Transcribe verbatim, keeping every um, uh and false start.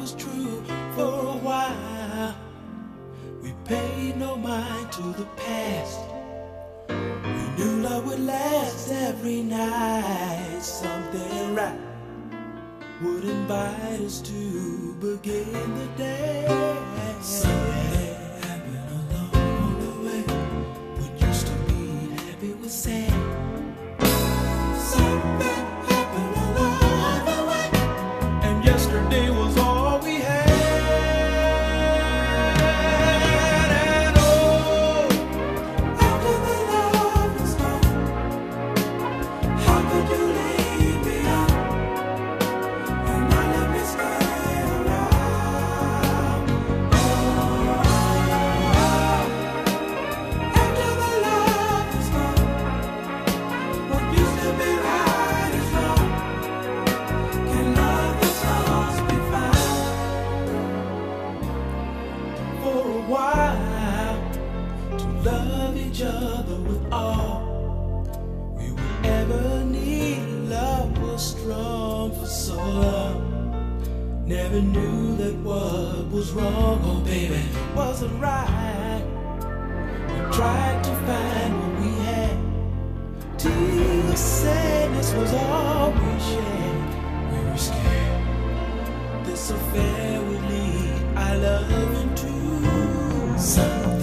was true for a while. We paid no mind to the past. We knew love would last every night. Something right would invite us to begin the day. Something happened along the way. What used to be happy was sad. Something happened along the way, and yesterday was all we had. And oh, after the love was gone, how could you leave me out and not let me stay around? Oh, after the love was gone, what used to be right is wrong. Can love that's lost be found? For a while, to love each other with all we would ever need. Love was strong for so long. Never knew that what was wrong, oh baby, wasn't right. We tried to find what we had. Till sadness was all we shared. We were scared this affair would lead our love into something.